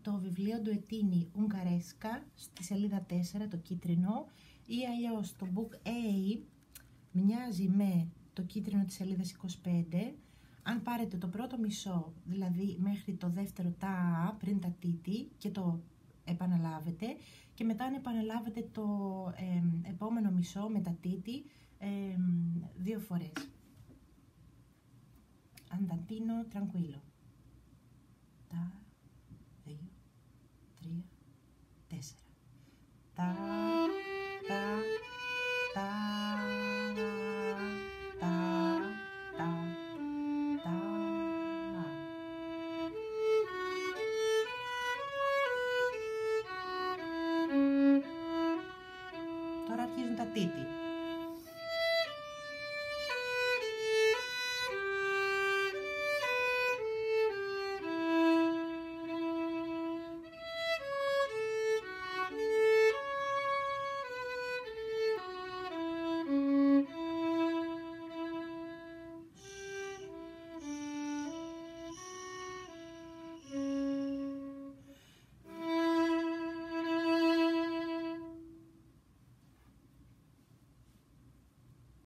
το βιβλίο του Ετίνη Ουγγαρέσκα στη σελίδα 4, το κίτρινο, ή αλλιώς το Book A μοιάζει με το κίτρινο της σελίδας 25. Αν πάρετε το πρώτο μισό, δηλαδή μέχρι το δεύτερο τα πριν τα τίτη και το επαναλάβετε, και μετά αν επαναλάβετε το επόμενο μισό με τα τίτη 2 φορές. Andantino tranquillo.